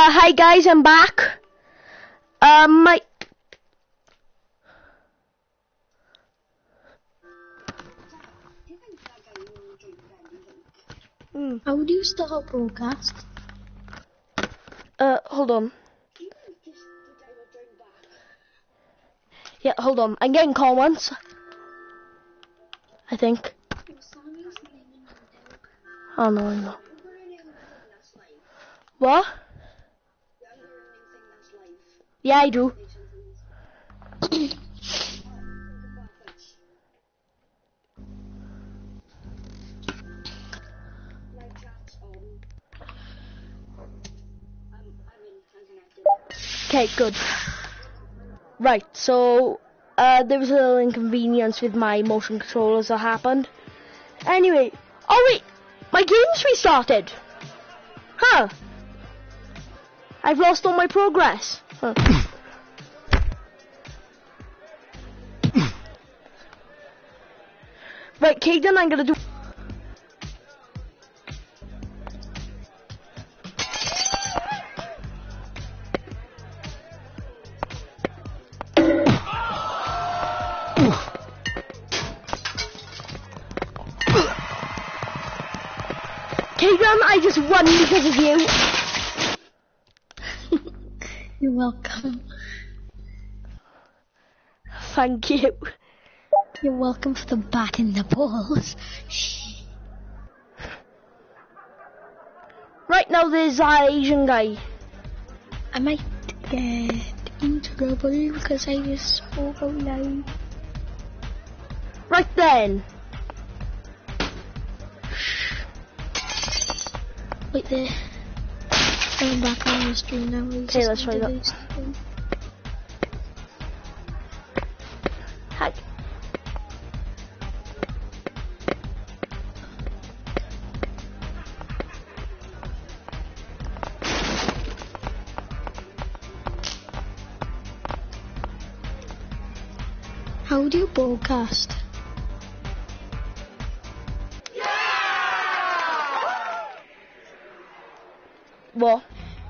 Hi guys, I'm back. My How do you start a broadcast? hold on. Yeah, hold on. I'm getting comments. I think. Oh no, I know. What? Yeah, I do. Okay, good. Right, so there was a little inconvenience with my motion controllers that happened. Anyway, oh wait, my game's restarted. Huh. I've lost all my progress. Huh. Right, Caden, I'm gonna do... Caden, I just won because of you. You're welcome. Thank you. You're welcome for the bat in the balls. Right now there's that Asian guy. I might get in trouble because I just spoke out loud. Right then. Wait there. I'm back on the stream now. Okay, let's try that. Hi. How do you broadcast? What?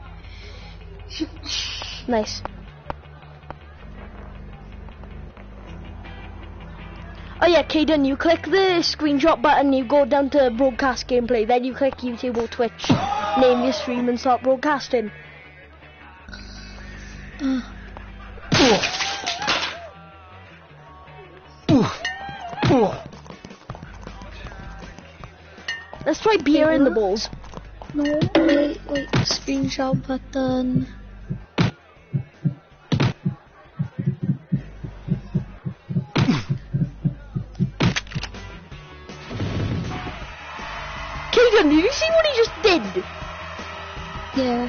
Nice. Oh yeah, Caden, you click the screenshot button, you go down to broadcast gameplay, then you click YouTube or Twitch, name your stream and start broadcasting. Let's try beer in the balls. No, wait, screenshot button. Caden, did you see what he just did? Yeah.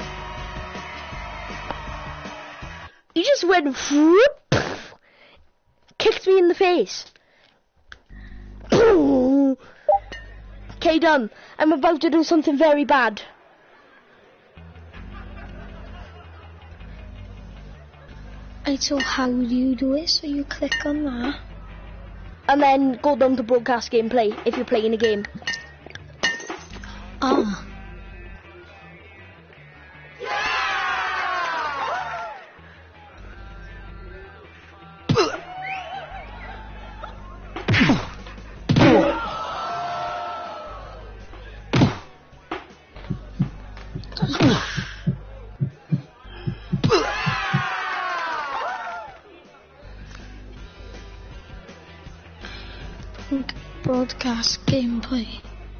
He just went whoop, kicked me in the face. Caden, I'm about to do something very bad. Right, so how do you do it? So you click on that. And then go down to broadcast gameplay if you're playing a game. Ah. Broadcast gameplay.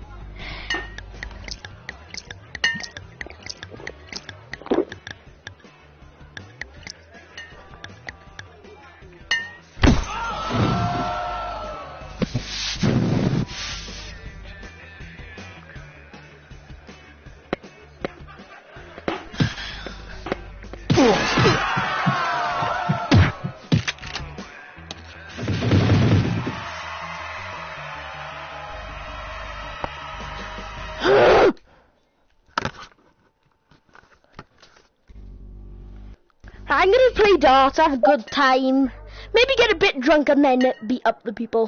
I'm gonna play darts, have a good time. Maybe get a bit drunk and then beat up the people.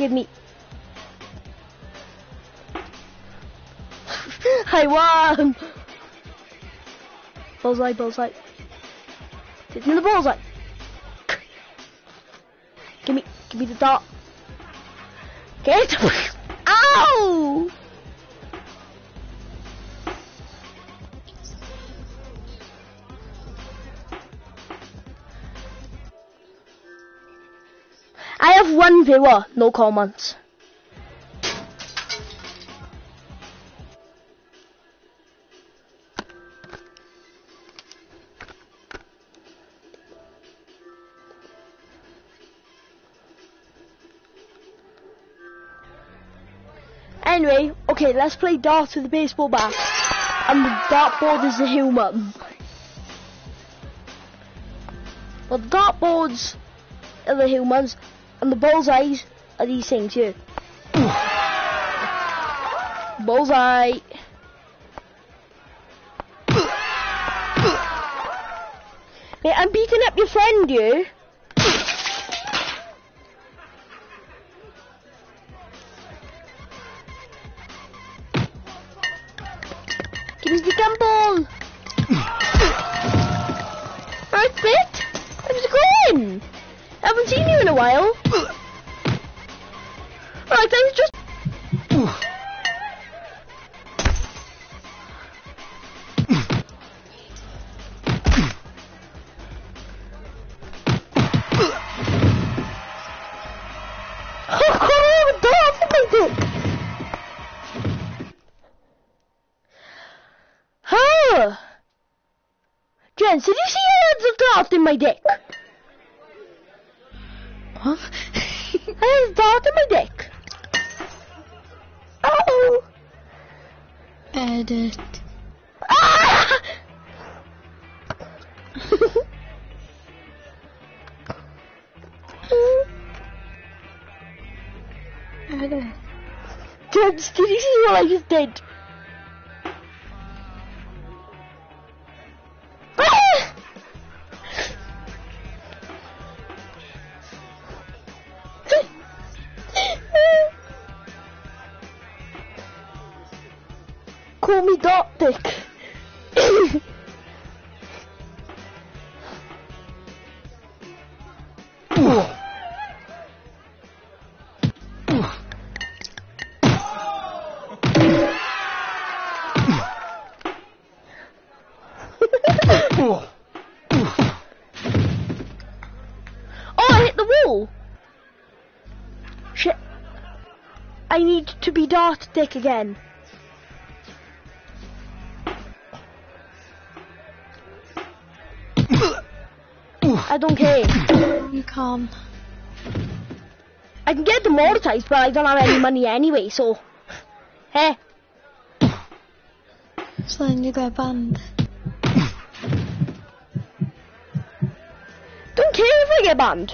Give me. I won! Bullseye, bullseye. Hit me in the bullseye. Give me the dart. Get it! Ow! I have one viewer, no comments. Anyway, okay, let's play darts with the baseball bat. And the dartboard is the human. Well, the dartboards are the humans, and the bullseyes are these things here. Bullseye. Mate, I'm beating up your friend, you. Give me the gumball! Right, Bit? How's it going? I haven't seen you in a while. Right, I was just... Gents, did you see I had a dart in my dick? What? I had a dart in my dick. Oh! Edit. Ah! Edit. Gents, did you see what I just did? Call me Dart Dick. Oh, I hit the wall. Shit. I need to be Dart Dick again. I don't care. You can't. I can get demonetized, but I don't have any money anyway, so... Hey. So then you get banned. Don't care if I get banned.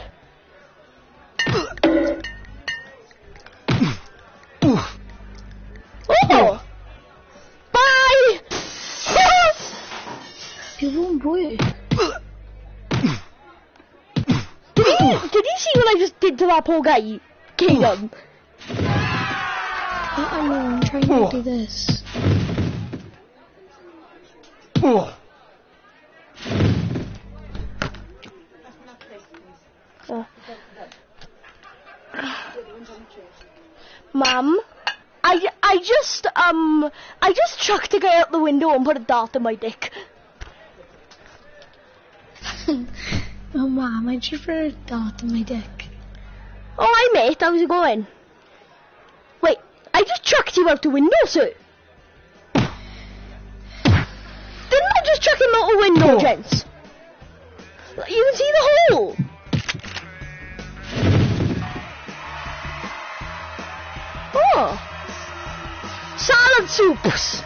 Oh! Bye! It won't work. Did you see what I just did to that poor guy? Kingdom. I know, I'm trying to do this. Mum, I just chucked a guy out the window and put a dart in my dick. Oh, Mom, I just put a dart in my dick. Oh, hi mate, how's it going? Wait, I just chucked you out the window, sir. Didn't I just chuck him out the window, gents? You can see the hole. Oh. Salad soups.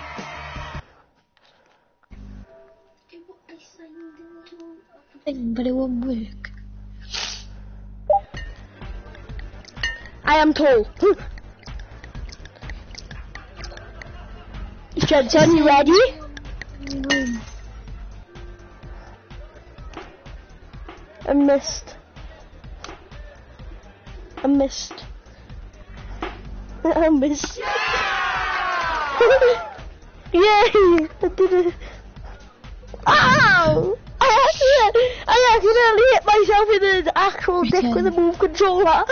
But it won't work. I am tall. Jensen, you ready? I missed. I missed. Yay! I did it. Ow! I accidentally hit myself in the actual dick with a move controller.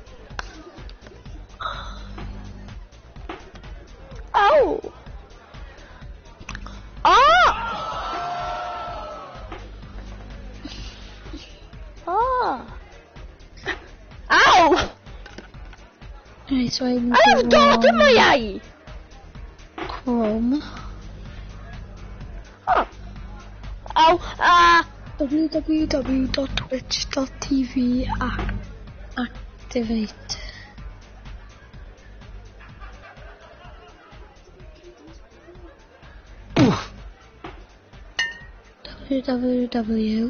Ow! Ah! Ah! Ow! Right, so I have a dart in my eye! Chrome. Oh. Ow! www.twitch.tv activate. www.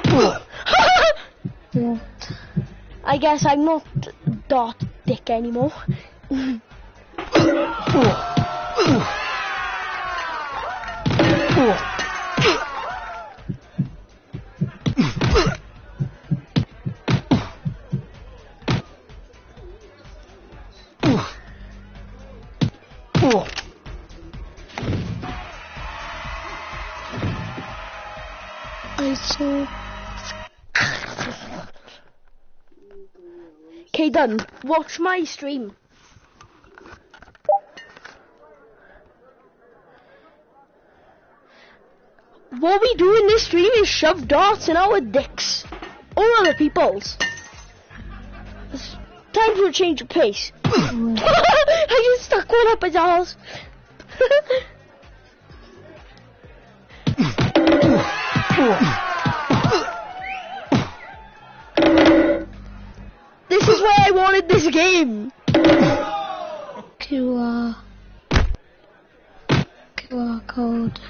What? I guess I'm not dot dick anymore. I saw. Okay, done. Watch my stream. What we do in this stream is shove darts in our dicks. Or other people's. It's time for a change of pace. I just stuck one up his ass. This is why I wanted this game. QR code.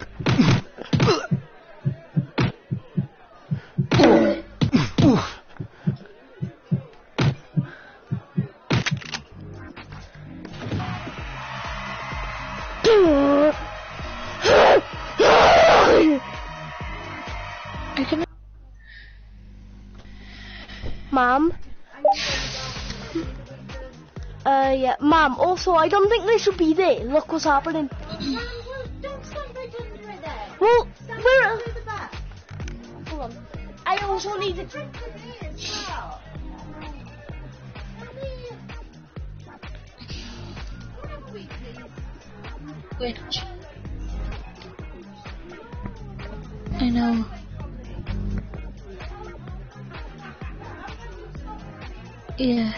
Mom? Yeah, Mom, also, I don't think they should be there. Look what's happening. Don't stand right under there. Well, Stand where... right the back. Hold on. I also need to... Drink with me as well. Whatever we do. Which? I know. Yeah.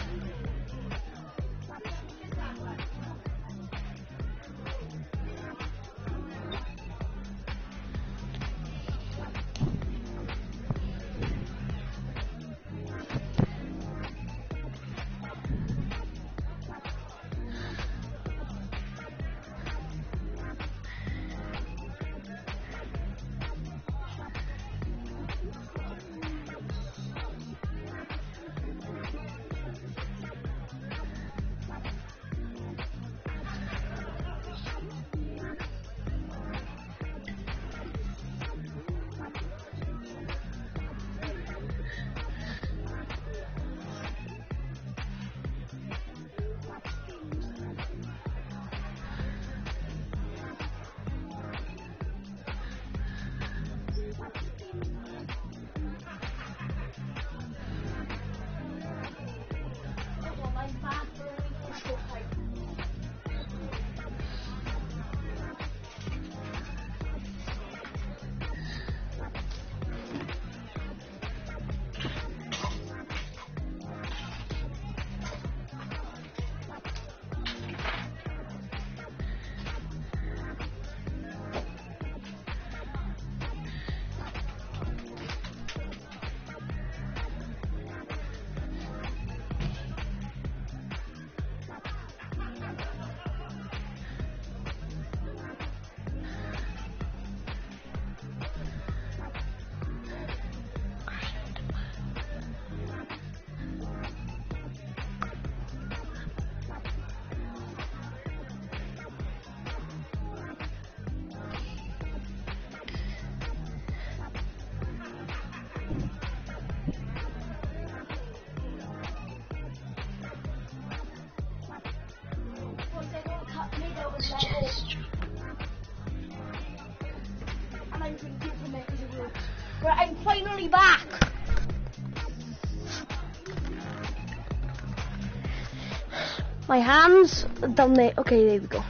I'm drinking from it because it works. But I'm finally back. My hands are down there. Okay, there we go.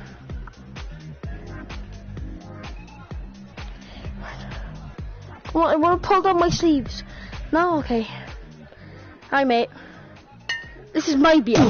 I want to pull down my sleeves. No, okay. Hi, mate. This is my beer.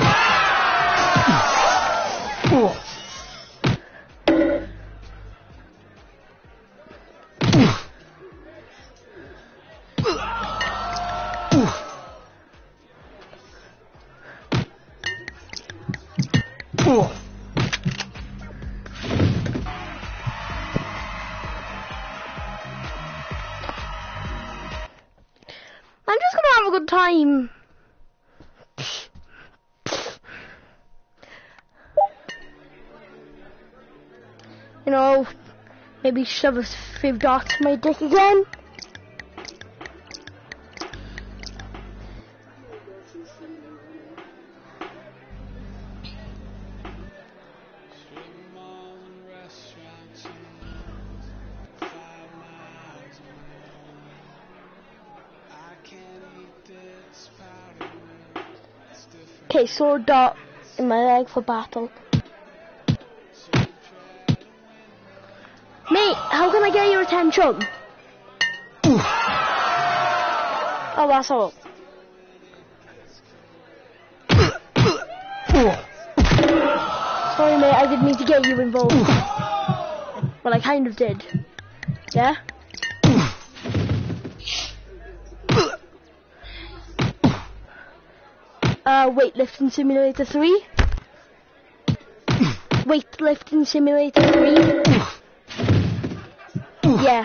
I'm just gonna have a good time. You know, maybe shove a few darts in my dick again. Okay, so a dart in my leg for battle. Mate, how can I get your attention? Oh, that's all. Sorry, mate, I didn't mean to get you involved. Well, I kind of did. Yeah? Weightlifting Simulator 3. Weightlifting Simulator 3. Yeah.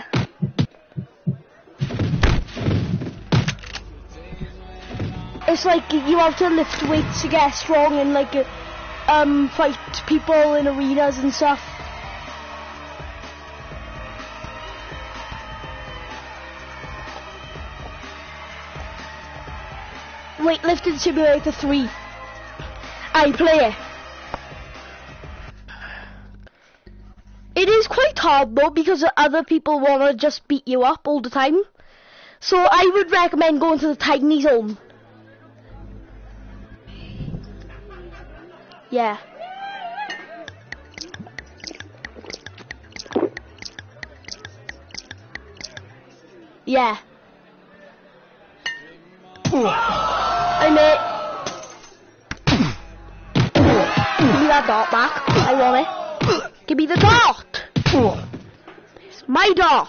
It's like you have to lift weights to get strong and like fight people in arenas and stuff. Weightlifting Simulator 3. I play it. It is quite hard though because other people want to just beat you up all the time. So I would recommend going to the tiny zone. Yeah. Yeah. Hey mate. Give me that dart back. I want it. Give me the dart. It's my dart.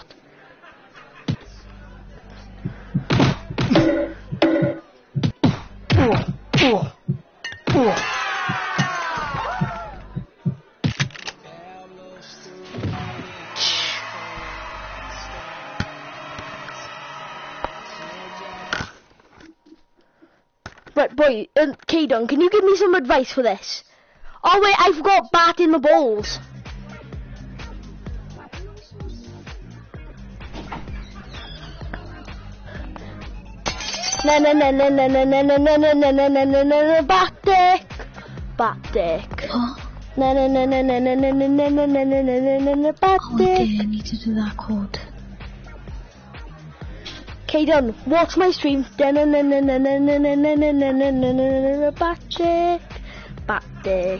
Right, boy, Kaden, can you give me some advice for this? Oh wait, I forgot batting the balls. Batic. Batic. Oh dear, I need to do that chord. Kaden, watch my stream. Batic. Batic.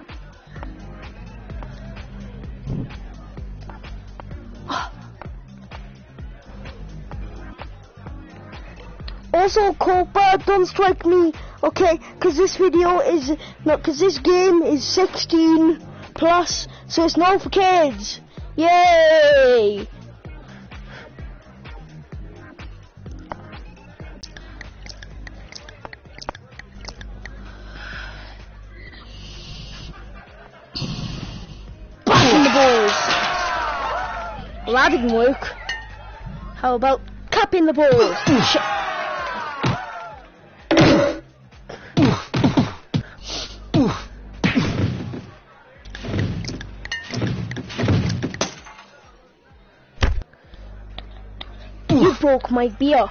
Also, Cobra, don't strike me, okay? Because this video is not, because this game is 16 plus, so it's not for kids. Yay! Bashing the balls. Well, that didn't work. How about cupping the balls? Shit. You broke my beer.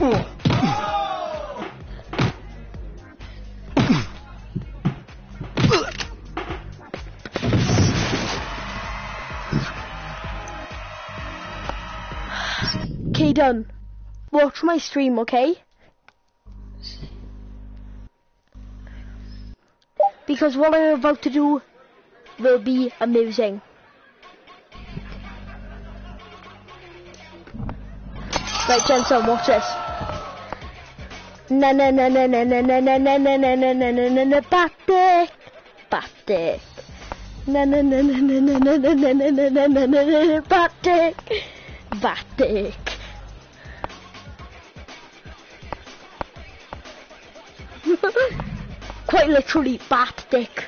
Okay, done. Watch my stream, okay? Because what I'm about to do will be amusing. Right, Jensen, watch this. Na na na na na na na na na na na na na na na na batik, batik. Na na na na na na na na na na na na na na na batik, batik. Quite literally, bat dick.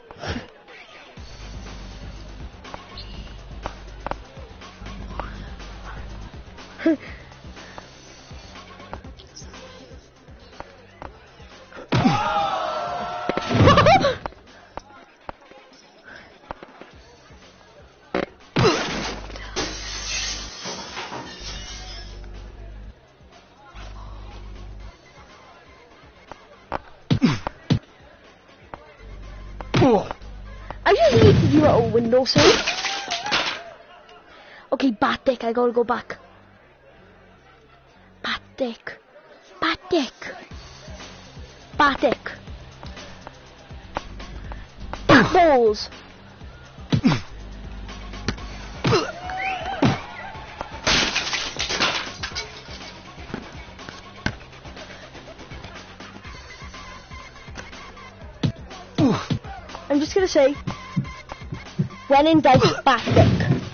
I just need to do a windowsill. Okay, bat dick, I gotta go back. Bat dick. Bat dick. Bat dick. Bat balls. I'm just gonna say, when in doubt, bat dick.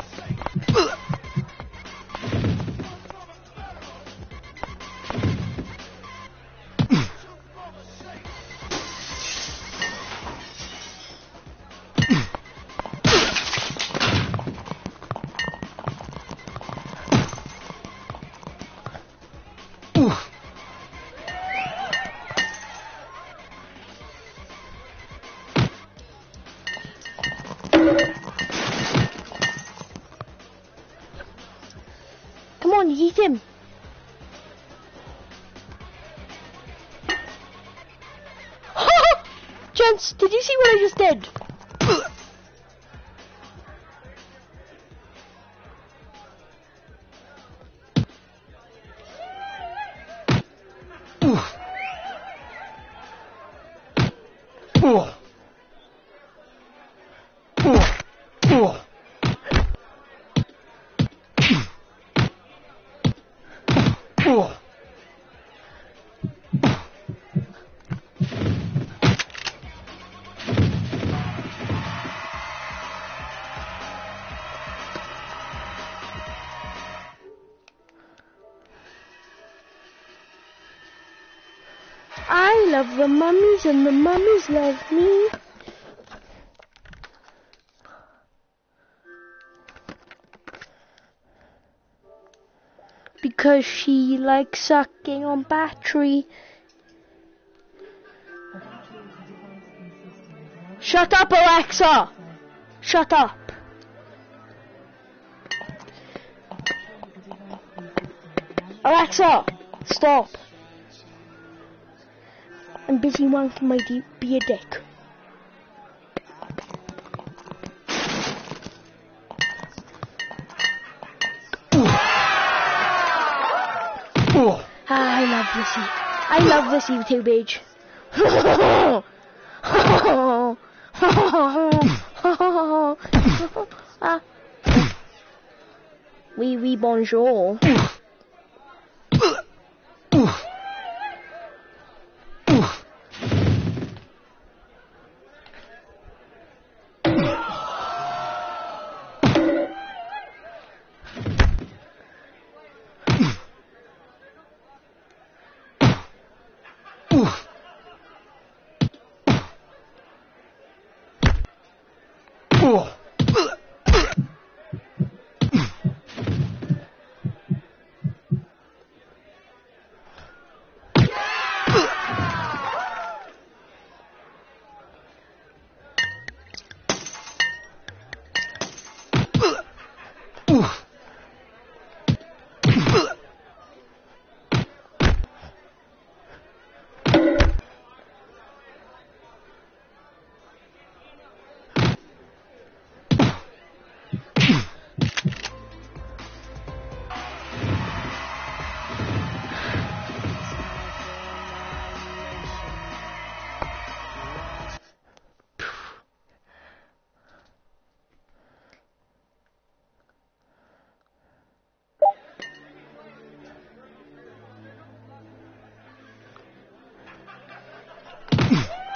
Come on, eat him. Gents, did you see what I just did? I love the mummies and the mummies love me. Because she likes sucking on battery. Shut up, Alexa! Shut up. Alexa, stop. I'm busy wanking my be a dick. I love this Eve. I love this YouTube age. Oui, bonjour.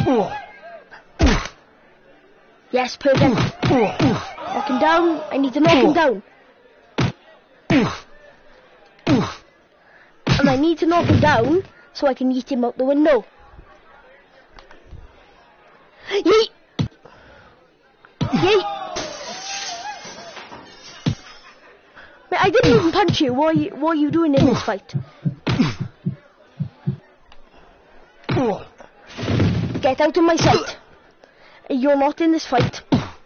Yes, perfect. Knock him down. I need to knock him down. And I need to knock him down so I can yeet him out the window. Yeet! Yeet! Mate, I didn't even punch you. What are you doing in this fight? Get out of my sight. You're not in this fight.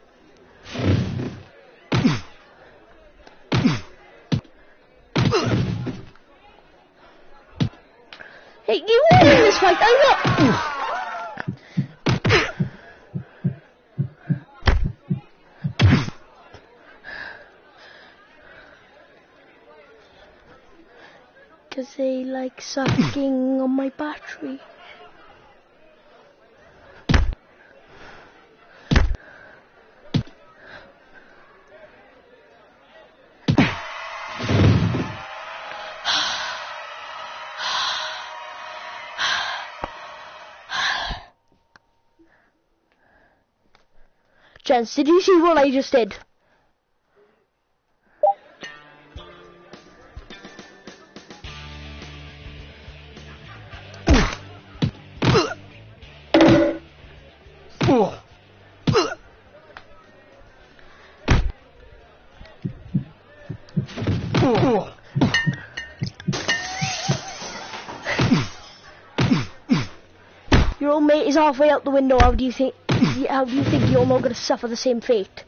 Hey, you are in this fight, I'm not. Cause they like sucking on my battery. Gents, did you see what I just did? Your old mate is halfway out the window. How do you think you're not going to suffer the same fate?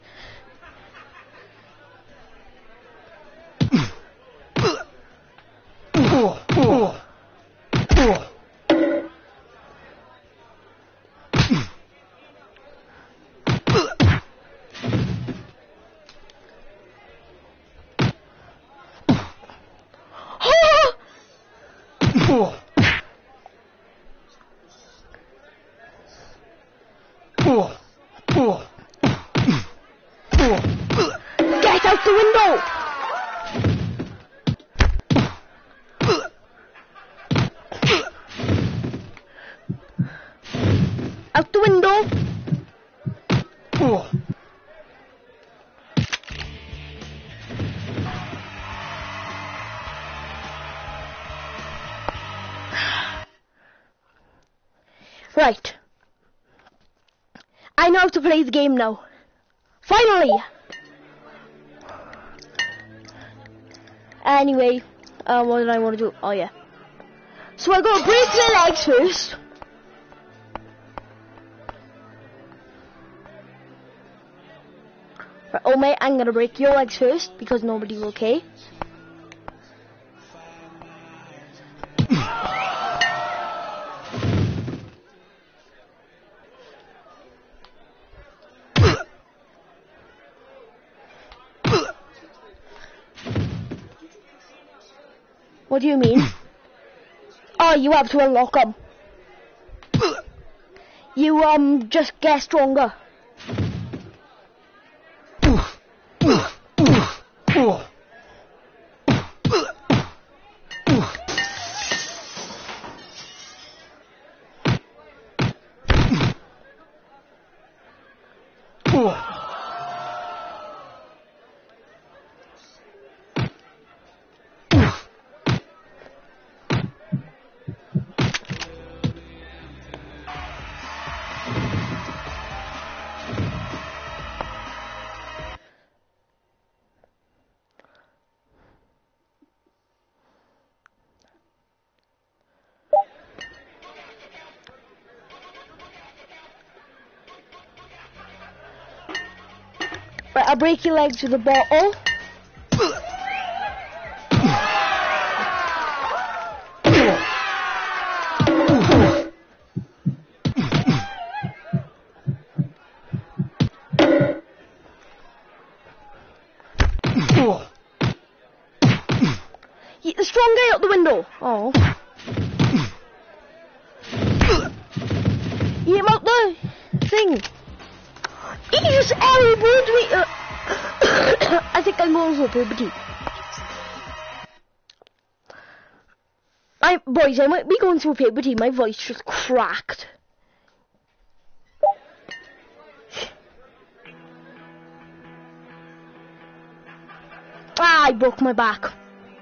Get out the window! Out the window! Right. I know how to play the game now. Finally! Anyway, what did I want to do? Oh yeah. So I gotta break their legs first. Right, oh mate, I'm gonna break your legs first because nobody will care. What do you mean? Oh, you have to unlock them. You just get stronger. Right, I'll break your legs with a bottle. The strong guy out the window. Oh. Get him out the thing. He's horrible to me. I think I'm going for puberty. Boys, I might be going through puberty. My voice just cracked. Ah, I broke my back.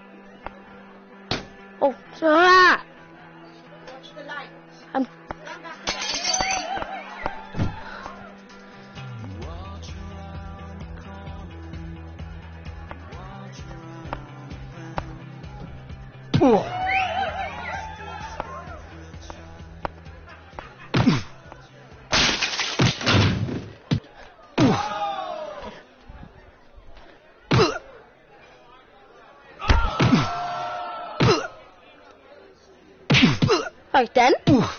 Oh, ah! Watch the lights. I'm... Run back to the Right then.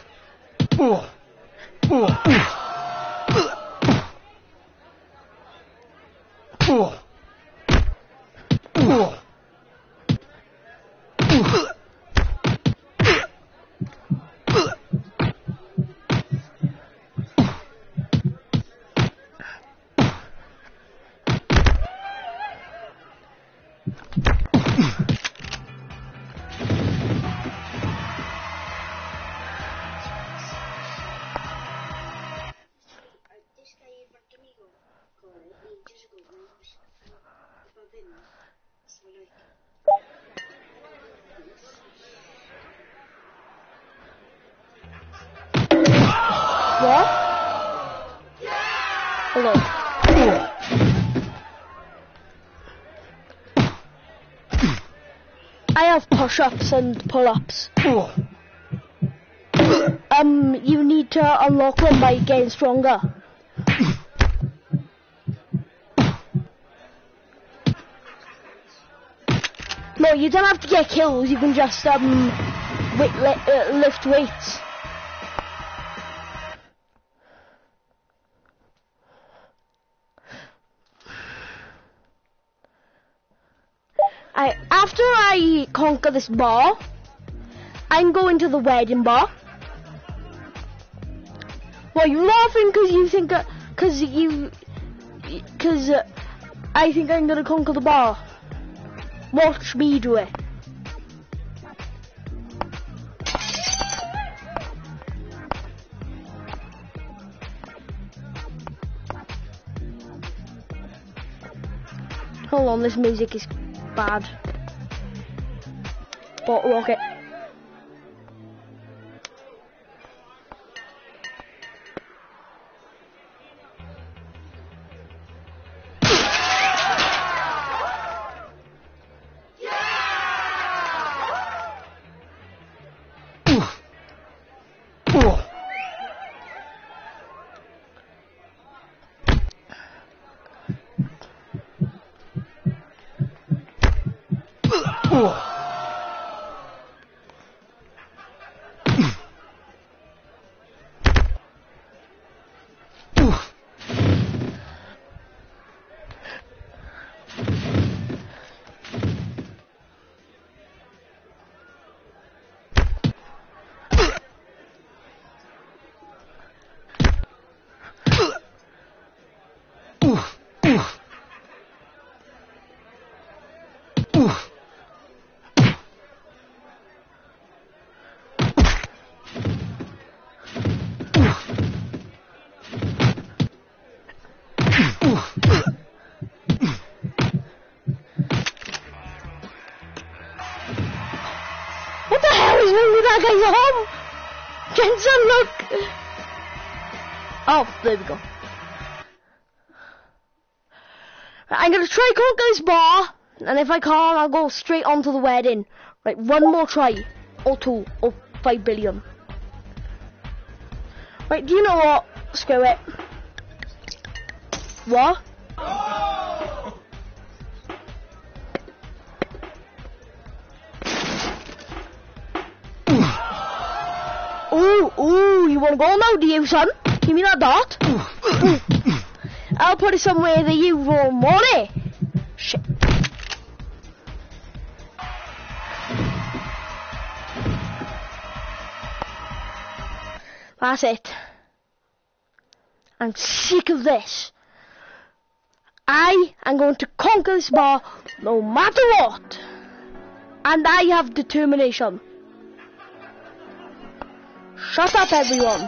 What? Hold on. I have push-ups and pull-ups. You need to unlock them by getting stronger. No, you don't have to get kills. You can just lift weights. After I conquer this bar, I'm going to the wedding bar. Well, you're laughing because you think because I think I'm gonna conquer the bar. Watch me do it. Hold on, this music is bad. Bottle rocket. What the hell is wrong with that guy's arm? Jensen, look! Oh, there we go. I'm gonna try conquer this bar, and if I can't, I'll go straight on to the wedding. Right, one more try. Or 2, or 5 billion. Right, do you know what? Screw it. What? Ooh, you wanna go now, do you, son? Give me that dart. I'll put it somewhere that you won't want it. Shit. That's it. I'm sick of this. I am going to conquer this bar no matter what. And I have determination. Shut up, everyone.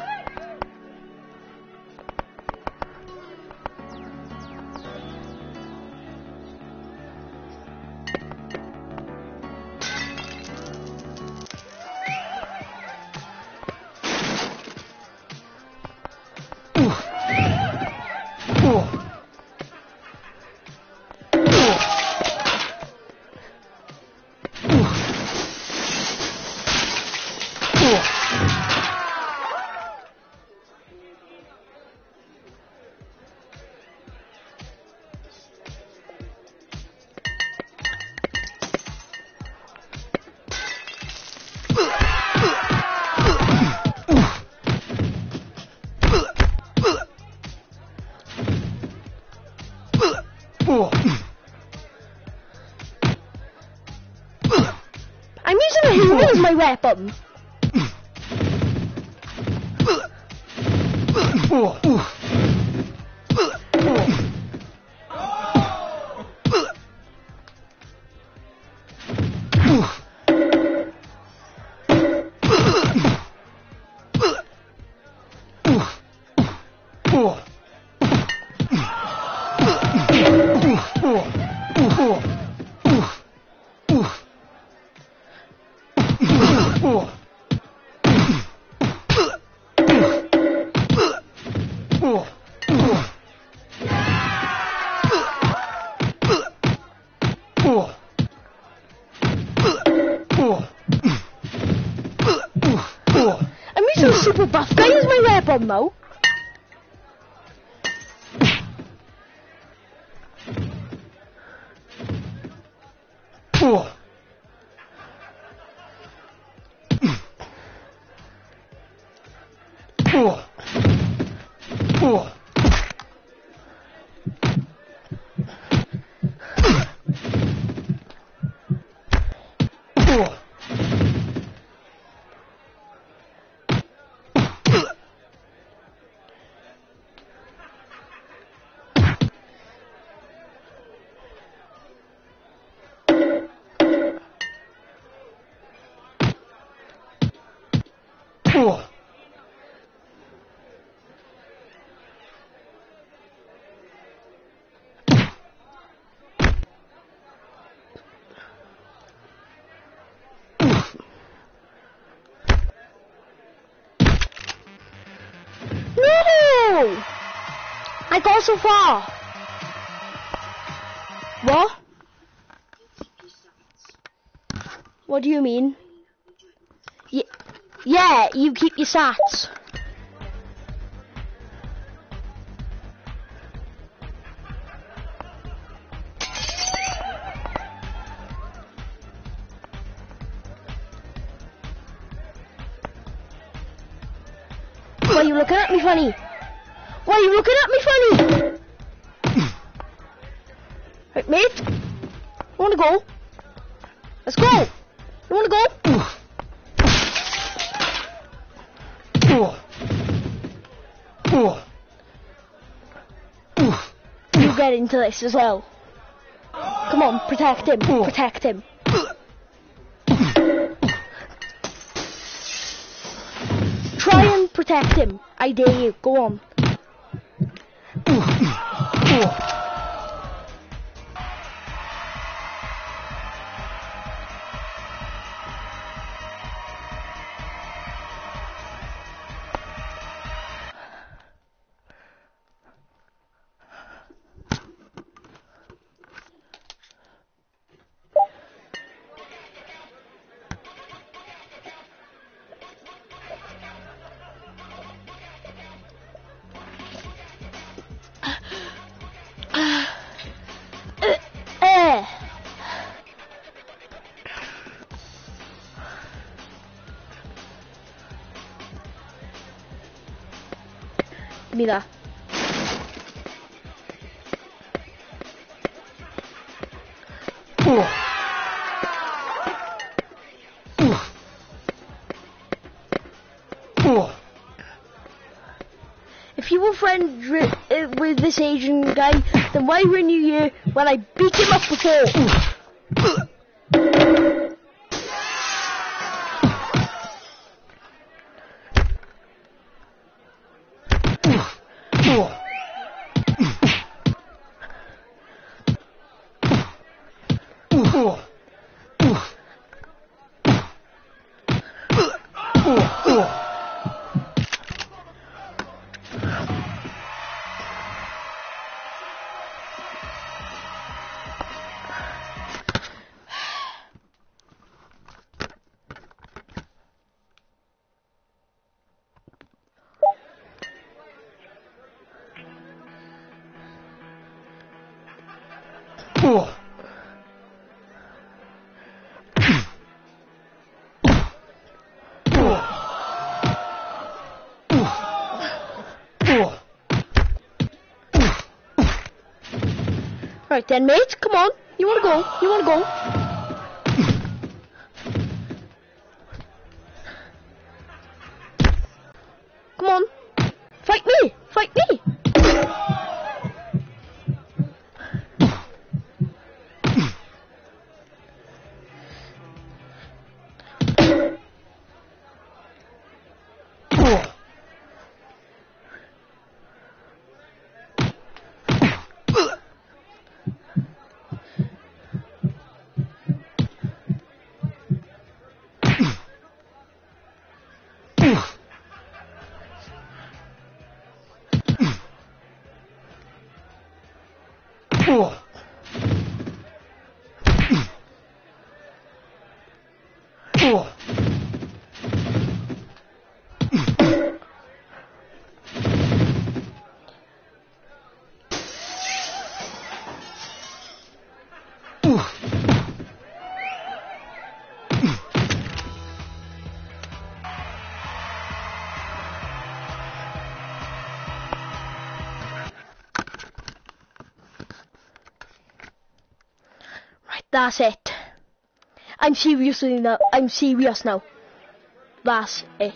I'm using a Hoover as my weapon. I'm using a super buff guy as my weapon though. No! I got so far. What? What do you mean? Yeah, you keep your sats. Why are you looking at me funny? Why are you looking at me funny? Right, mate. You wanna go? Let's go. You wanna go? You get into this as well. Come on, protect him. Protect him. Try and protect him. I dare you. Go on. Give me that. If you were friends with this Asian guy, then why weren't you here when I beat him up before? Right then, mate, come on. You wanna go? You wanna go? Come on. Fight me! Fight me! That's it. I'm serious now. I'm serious now. That's it.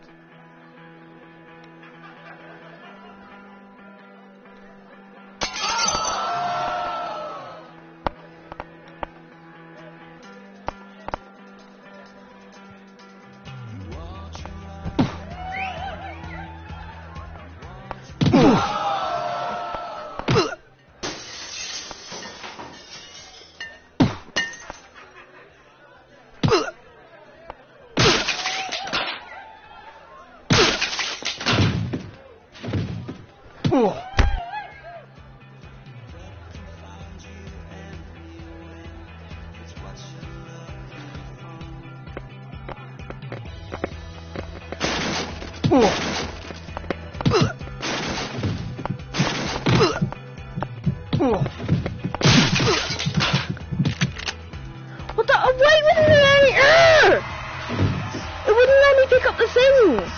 What the? Why wouldn't it let me? It wouldn't let me pick up the thing.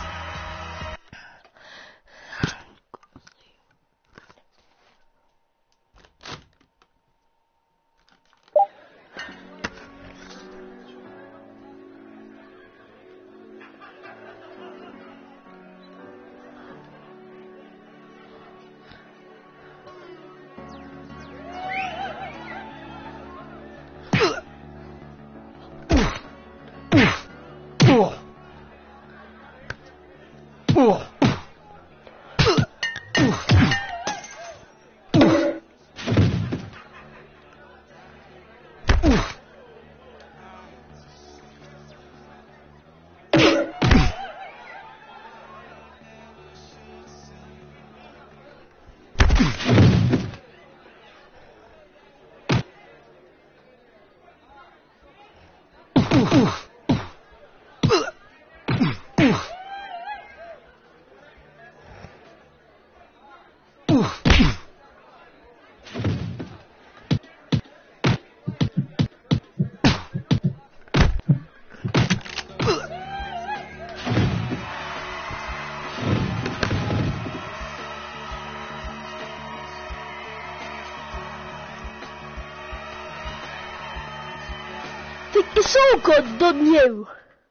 It's so good, don't you?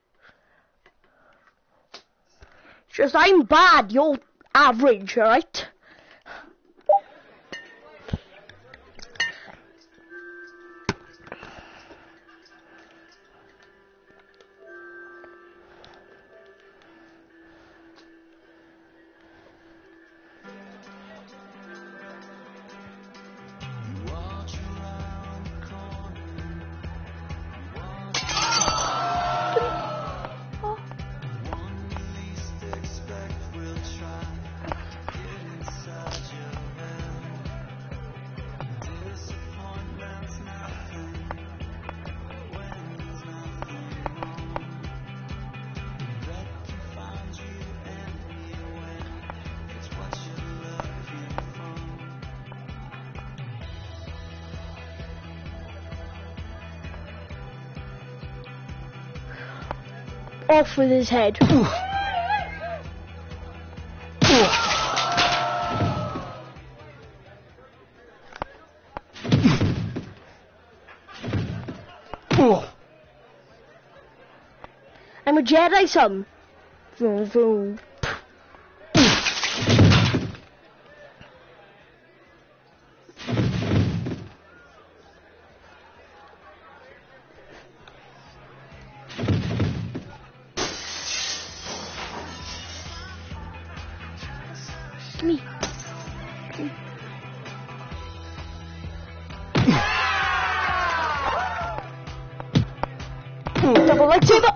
Just I'm bad, you're average, alright? off with his head. I'm a Jedi, son. Vroom, vroom. Me. Double lightsaber.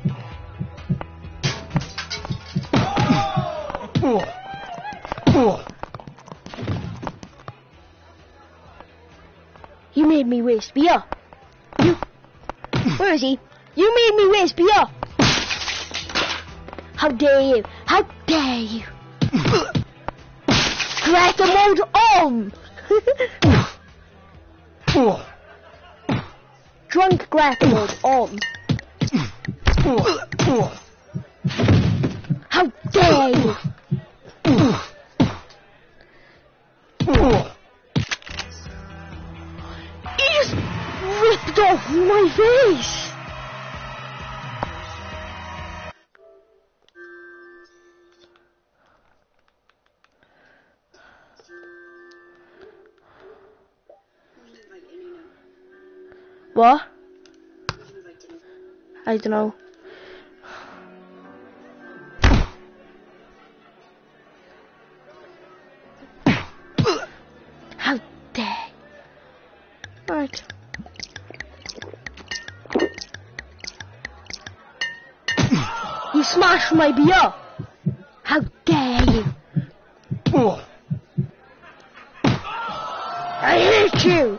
You made me waste beer. You. Where is he? You made me waste beer. How dare you? How dare you? Grab the mode on! Drunk grab mode on. How dare you! He just ripped off my face! What? I don't know. How dare! Right. You smashed my beer! How dare you! I hate you!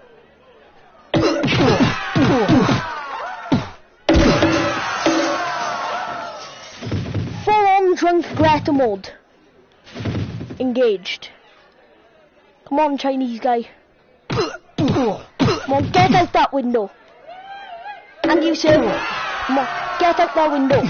Drunk Greta mode. Engaged. Come on, Chinese guy. Come on, get out that window. And you, sir. Come on, get out that window.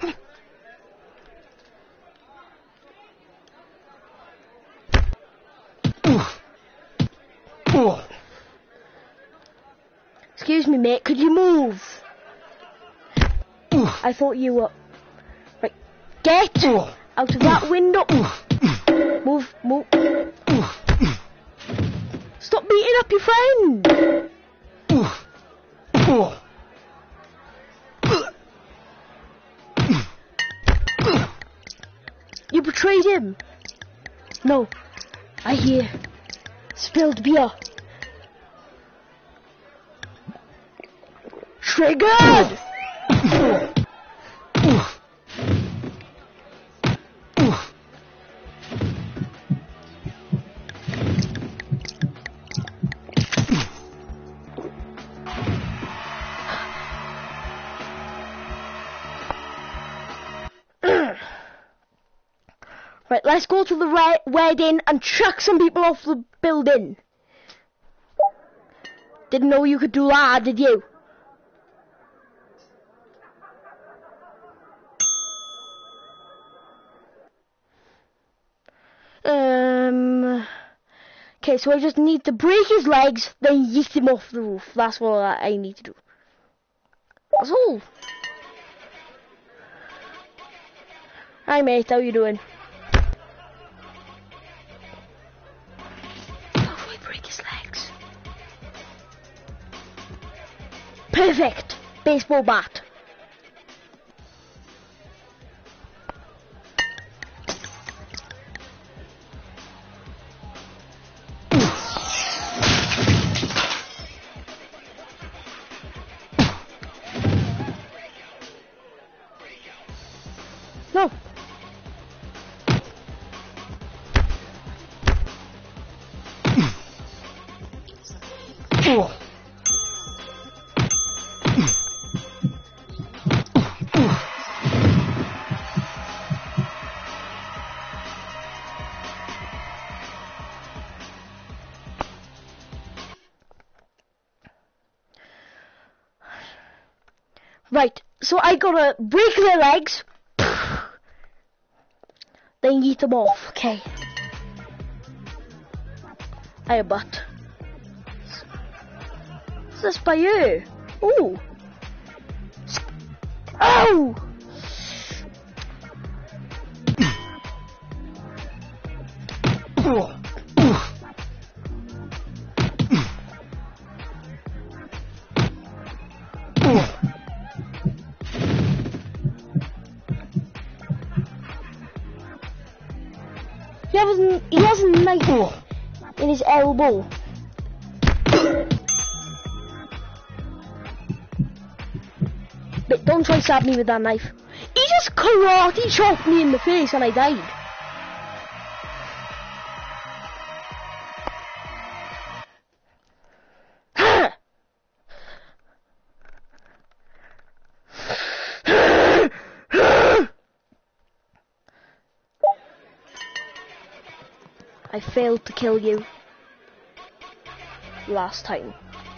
Excuse me, mate, could you move? I thought you were... Right, get out of that window. Move, move. Stop beating up your friend. You betrayed him. No, I hear spilled beer. Triggered! Right, let's go to the wedding and chuck some people off the building. Didn't know you could do that, did you? Okay, so I just need to break his legs, then yeet him off the roof. That's what I need to do. That's all. Hi mate, how you doing? How do I break his legs? Perfect! Baseball bat. No. Right, So I gotta break their legs, then eat them off. Okay. Hey, but what's this by you? Ooh. Oh! He has a knife in his elbow. But don't try to stab me with that knife. He just karate chopped me in the face and I died. I failed to kill you last time.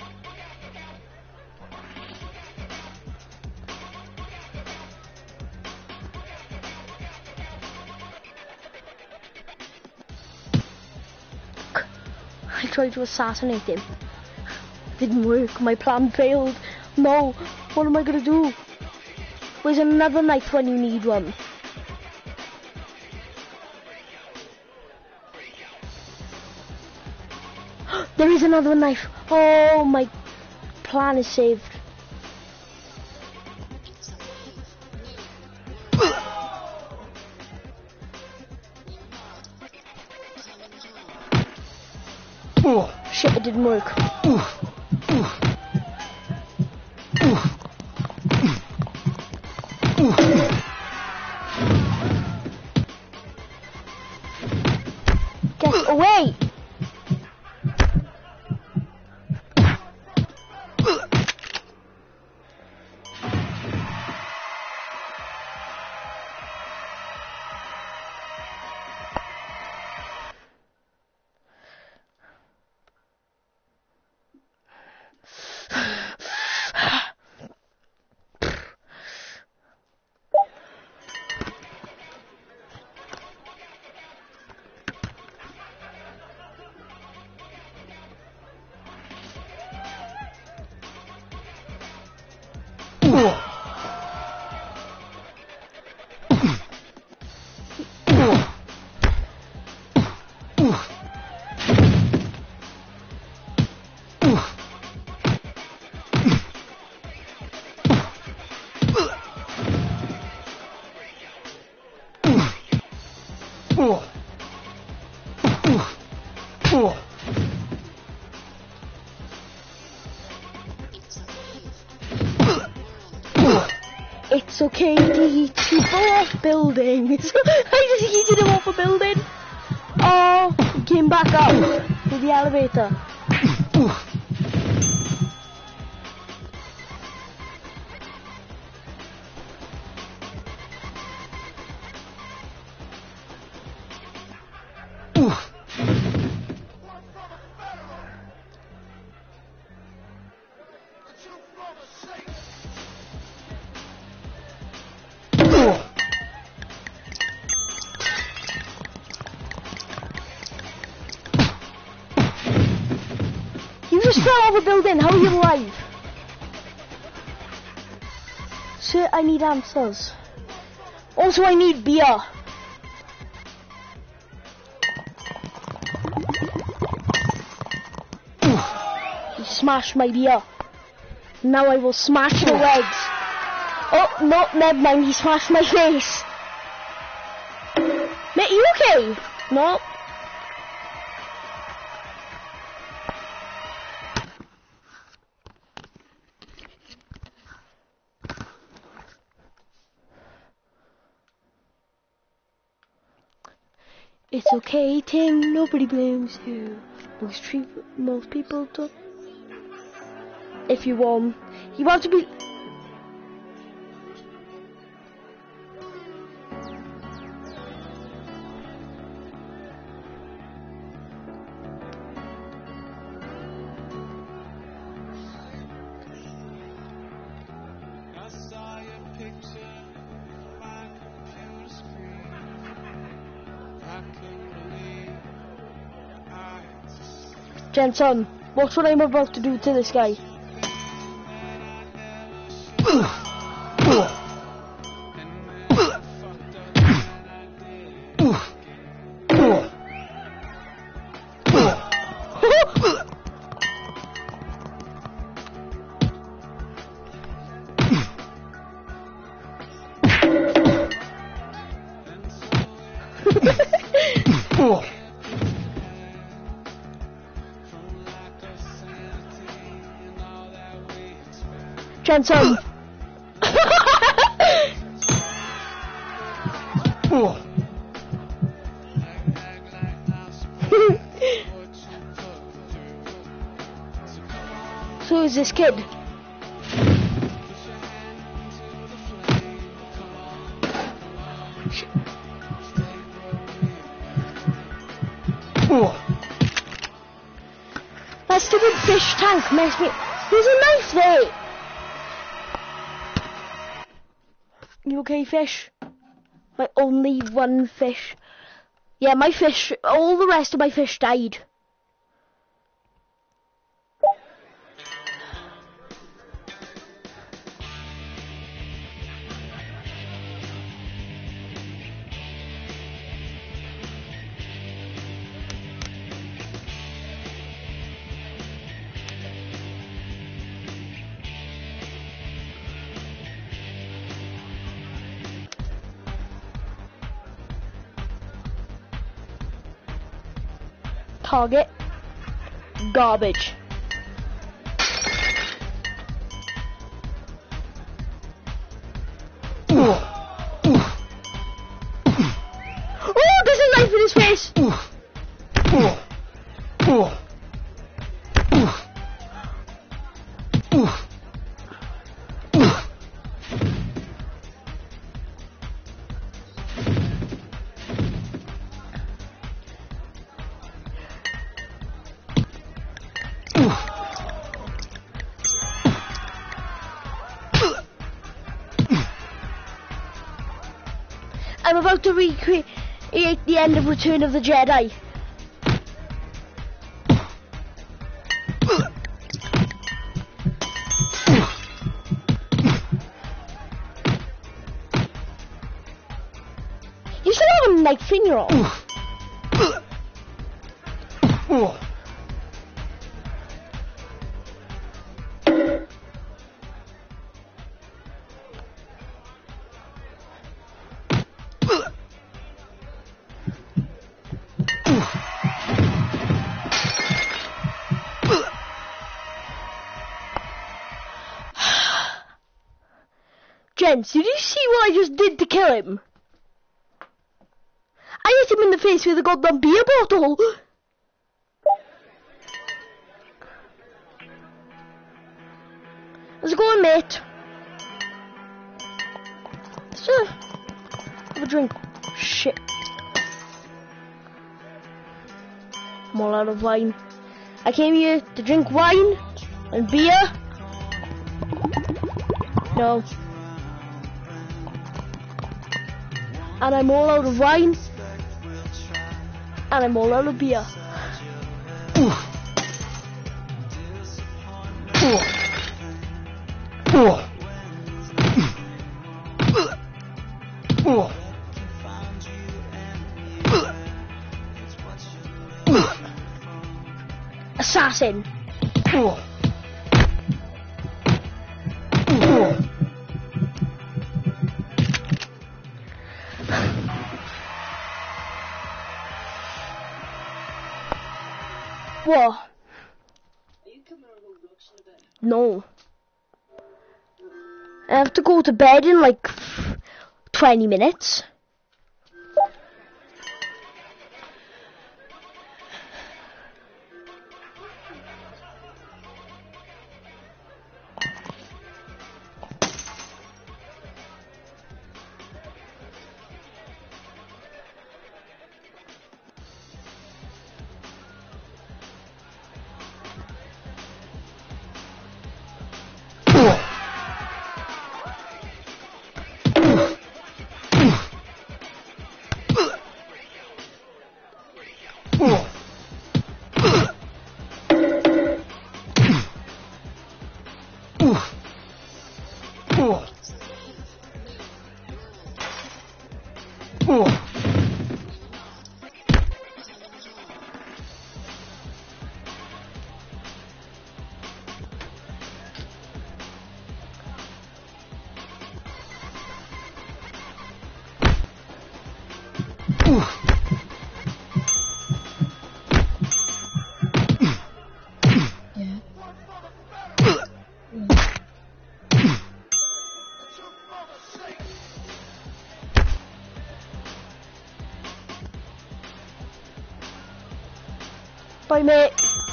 I tried to assassinate him. Didn't work. My plan failed. No. What am I gonna do? Where's another knife when you need one? There is another knife. Oh, my plan is saved. Shit, it didn't work. Get away! It's okay to eat people off buildings. I just eated him off a building. Oh, he came back up with the elevator. You just fell off a building. How are you alive? Sir, I need answers. Also, I need beer. He smashed my beer. Now I will smash your legs. Oh, no, never mind. He smashed my face. Mate, you okay? No. It's okay, Tim. Nobody blames you. Most people don't. If you want to be. I saw you Jensen, watch what I'm about to do to this guy. Jensen. So who's this kid? That stupid fish tank messed me. There's a knife there. You okay, fish? My only one fish. Yeah, my fish, all the rest of my fish died. Target. Garbage. Oh, there's a knife in his face. I'm about to recreate the end of Return of the Jedi. You still have a knife in your arm. Gents, did you see what I just did to kill him? I hit him in the face with a goddamn beer bottle. How's it going, mate? Sir, have a drink. Shit. I'm all out of wine. I came here to drink wine and beer. No. And I'm all out of wine. And I'm all out of beer. Assassin. What? Are you coming on the blocks in bed? No. I have to go to bed in like 20 minutes. Yeah. Bye, mate.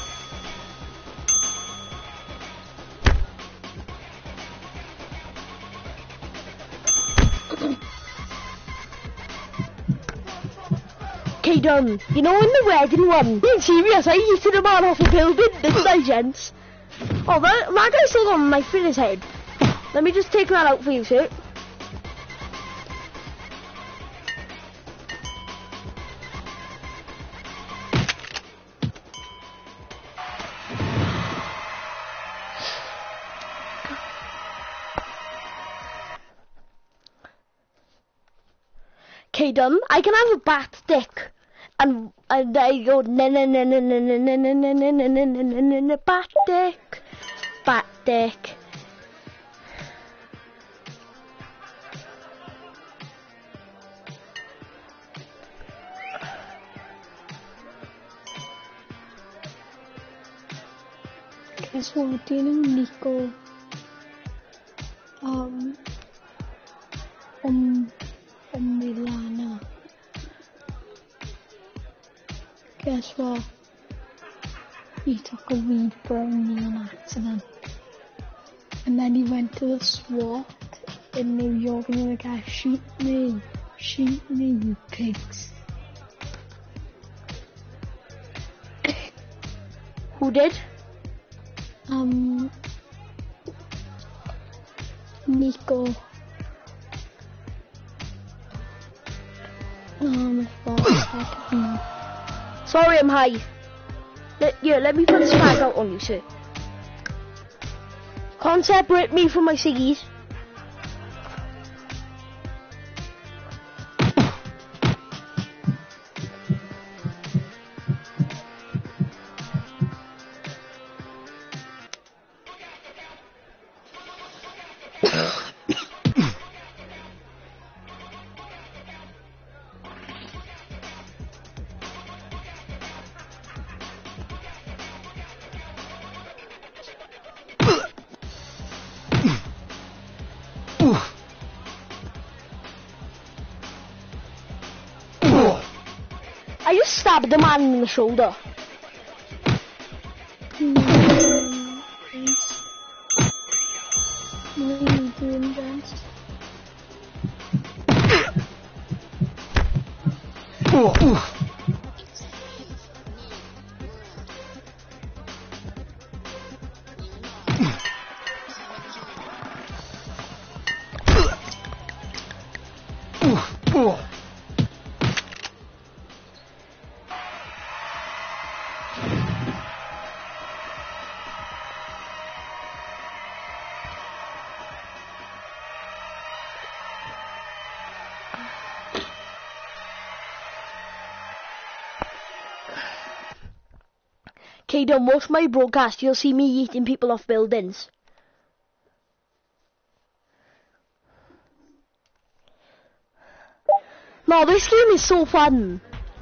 Okay, done. You know in the wedding one? Being serious, I yeeted a man off a building, didn't I, gents? Oh, that guy's still got a knife in his head. Let me just take that out for you, sir. Okay, done. I can have a bat stick, and I go na na na na na na na na na na na na na na na bat stick, bat stick. Guess what? Do you know Nico? Milana. Guess what? He took a weed brownie on accident. And then he went to the SWAT in New York and they were like, ah, shoot me, you pigs. Who did? Nico. My fault. Sorry, I'm high. Let me put this bag out on you, sir. Can't separate me from my ciggies. I just stabbed the man in the shoulder. What are you doing, guys? Okay, don't watch my broadcast. You'll see me eating people off buildings. No, this game is so fun.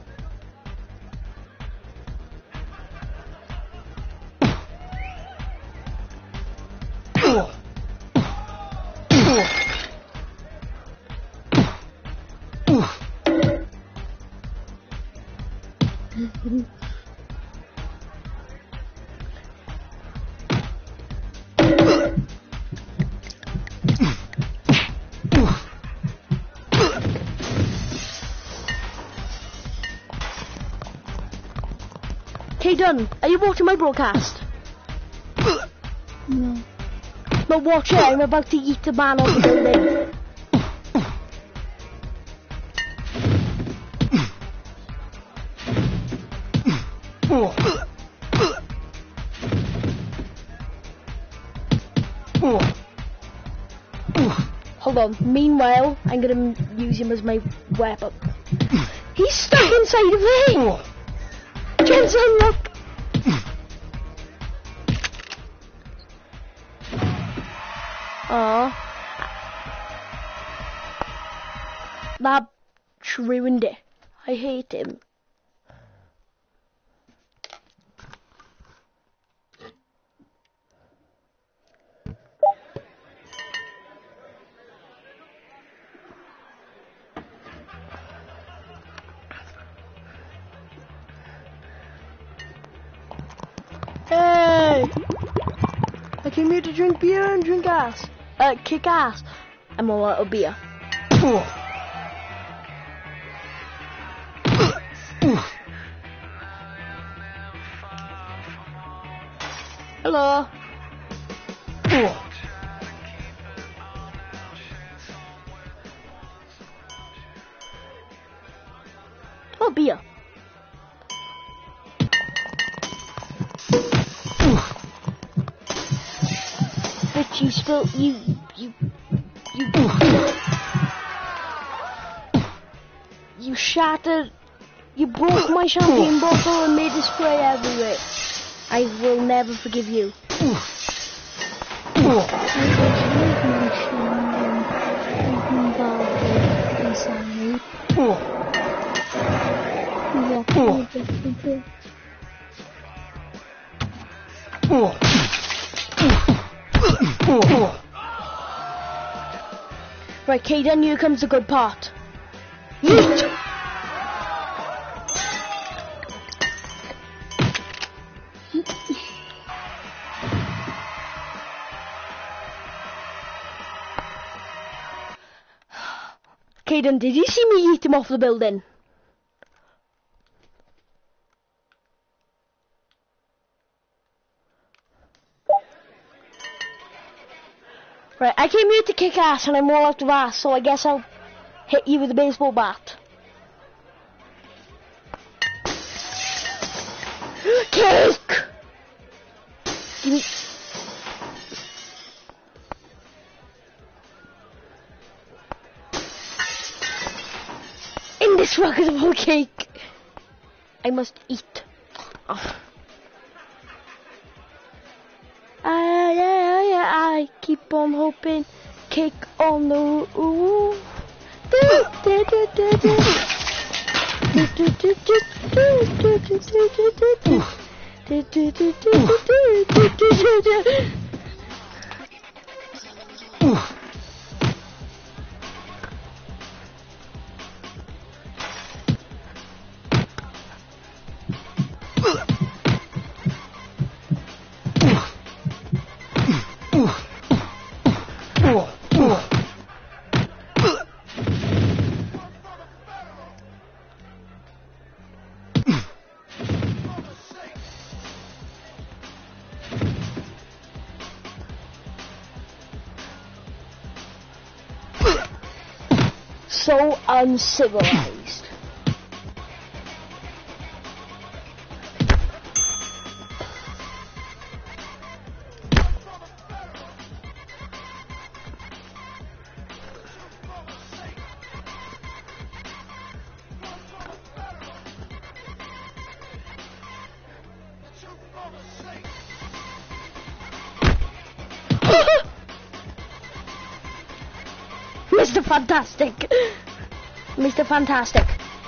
Okay, done. Are you watching my broadcast? No. No, watch it. I'm about to eat a man on the building. Hold on. Meanwhile, I'm gonna use him as my weapon. He's stuck inside of me! Johnson, look! Aw. That ruined it. I hate him. Hey! I came here to drink beer and drink ass. Kick ass. I'm all out of beer. Hello. Oh, beer. But you spilled, you shattered, you broke my champagne bottle and made it spray everywhere. I will never forgive you. Right, Caden, here comes the good part. Yeet! Caden, did you see me eat him off the building? Right, I came here to kick ass and I'm all out of ass, so I guess I'll hit you with a baseball bat. Kick! Give me... Indestructible cake! I must eat. Oh. I keep on hoping. Cake on the roof. So uncivilized. Mr. Fantastic! Mr. Fantastic!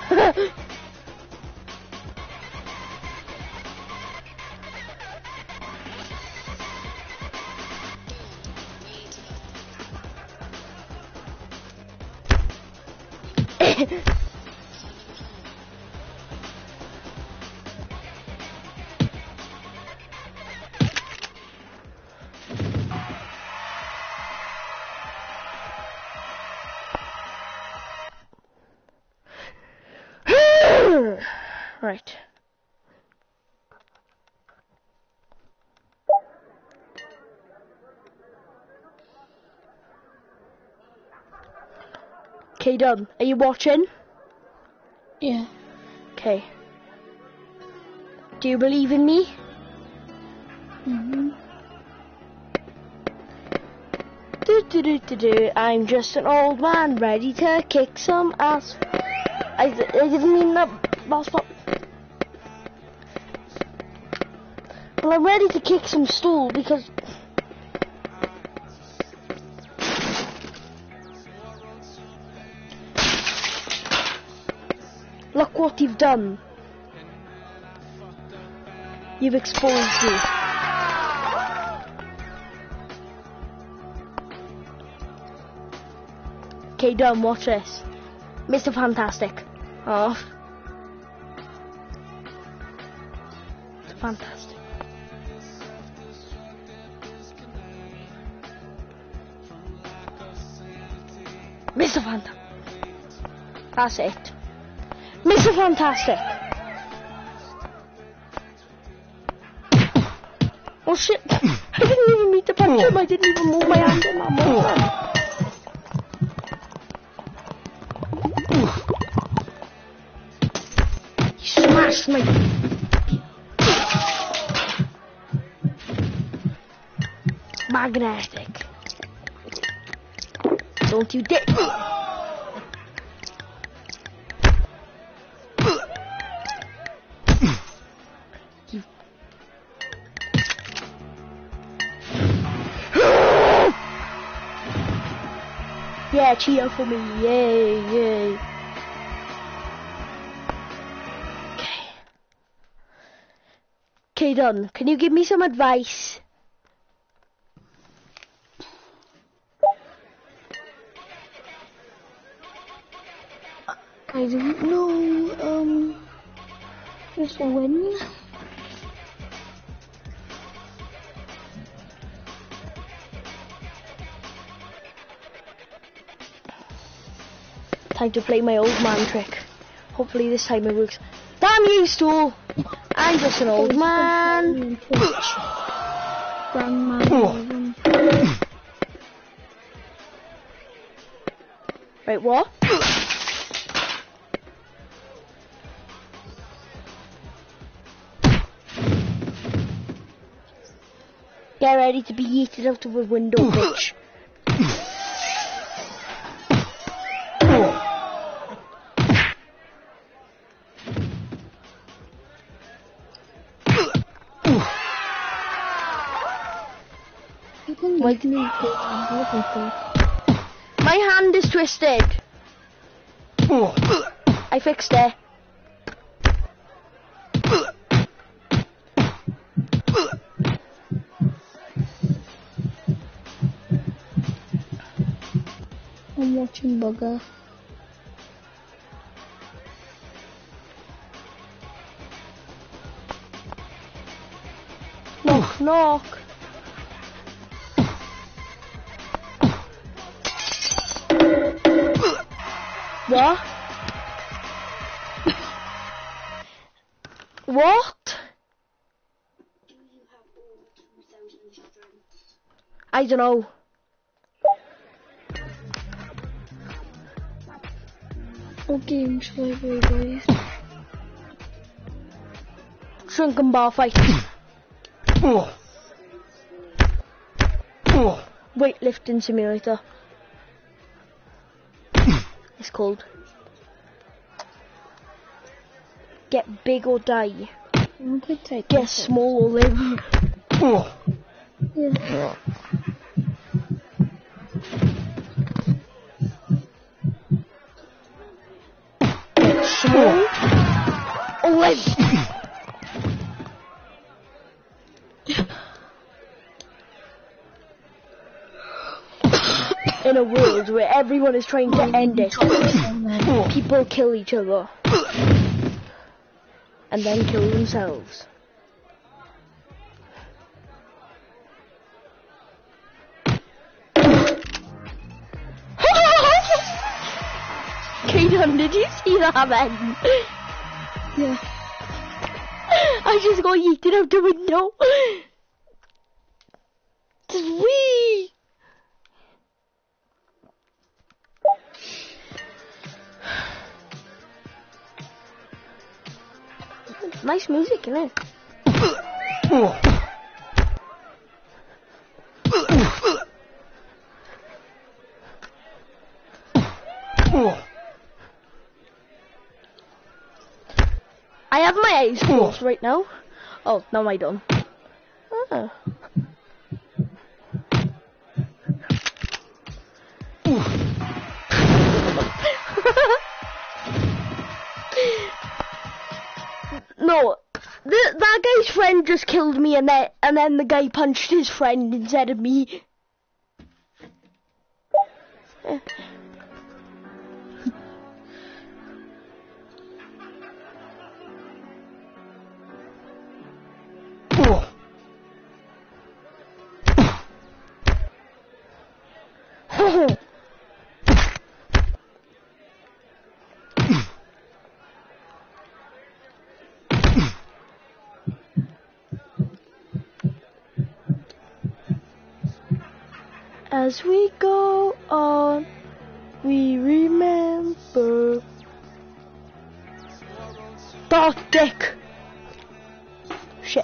Right. Okay, done. Are you watching? Yeah. Okay. Do you believe in me? Mm-hmm. I'm just an old man ready to kick some ass. I didn't mean that last part. Well, I'm ready to kick some stool because... Look what you've done. You've exposed me. Okay, done. Watch this. Mr. Fantastic. Oh. Mr. Fantastic. Mr. Fantastic. That's it. Mr. Fantastic. Oh shit. I didn't even mean to punch him. I didn't even move my hand in that moment. He smashed me. Magnetic. Don't you dare. Yeah, cheer for me. Yay, yay. Okay. Okay, done. Can you give me some advice? I don't know, just when. Time to play my old man trick. Hopefully this time it works. Damn you, stool! I'm just an old man. Grandma. Wait, what? Get ready to be yeeted out of a window, bitch. Like me, my hand is twisted. I fixed it. I'm watching Bugger. Knock, knock. What? What? I don't know. What game should I play, guys? Shrunken bar fight. Weightlifting simulator. It's called. Get big or die. I'm good take Get small or live. Yeah. Get small or live. In a world where everyone is trying to end it, people kill each other and then kill themselves. Kaden, did you see that then? Yeah. I just got yeeted out the window. Sweet. Nice music, isn't it? I have my eyes closed right now. Oh, now am I done? Ah. No, that guy's friend just killed me, and then the guy punched his friend instead of me. As we go on, we remember. Dark dick. Shit.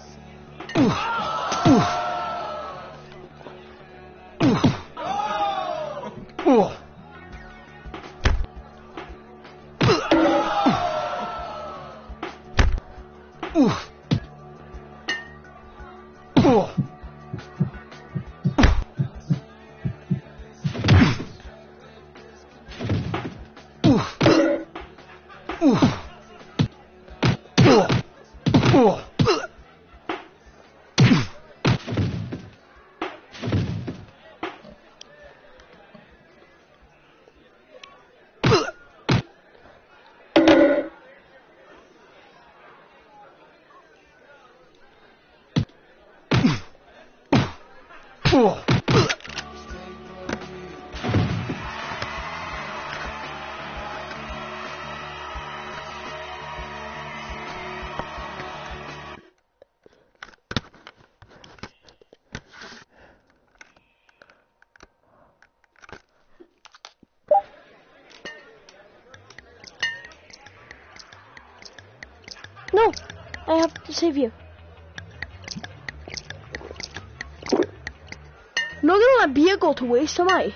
No, I have to save you. I'm not gonna let beer go to waste, am I?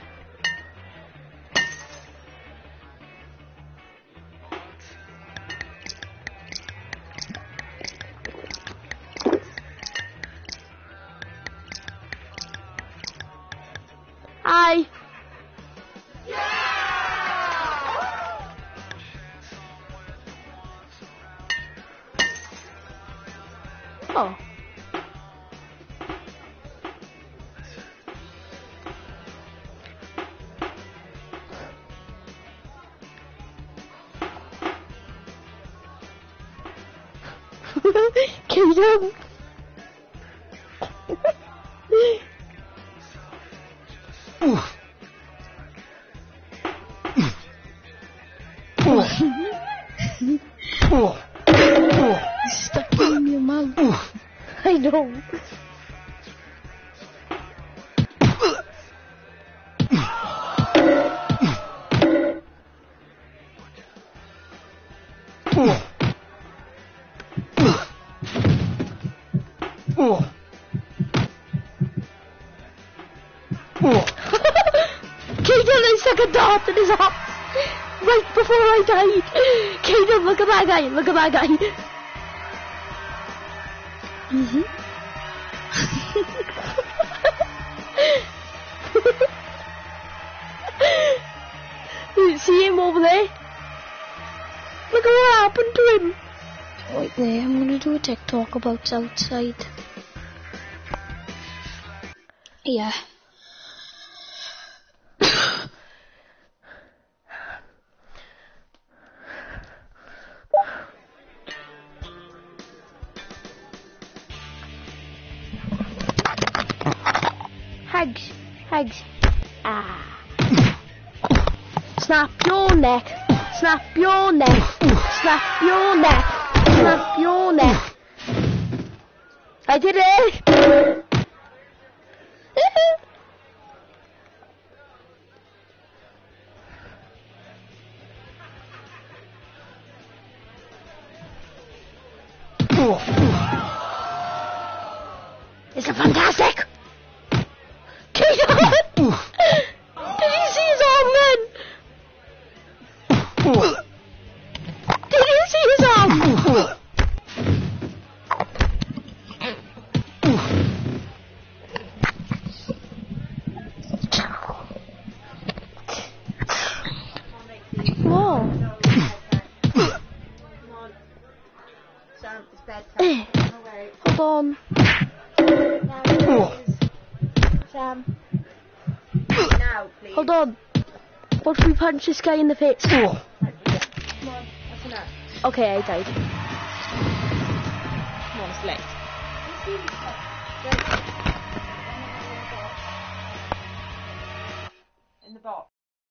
Hi. Oh. Kingdom. Stuck in your mouth. I know. Kaden, I stuck a dart in his arm right before I died. Kaden, look at that guy. Look at that guy. See him over there? Look at what happened to him. Right there, I'm gonna do a TikTok about outside. Yeah. Hags. Hags. Ah. Snap your neck. Snap your neck. Snap your neck. Snap your neck. I did it. It's a fantastic. Kaden! Did you see his arm then? Did you see his arm? on. Now, please. Sam. Now, please. Hold on. What if we punch this guy in the face? Come on, that's enough. Okay, I died. Come on, select. In the box.